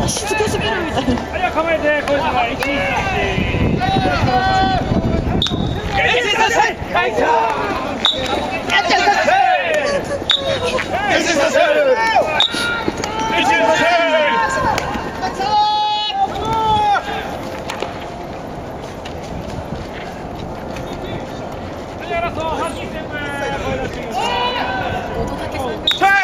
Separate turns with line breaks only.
静かすぎるみたいな。
はい、構えて、これが1、さあ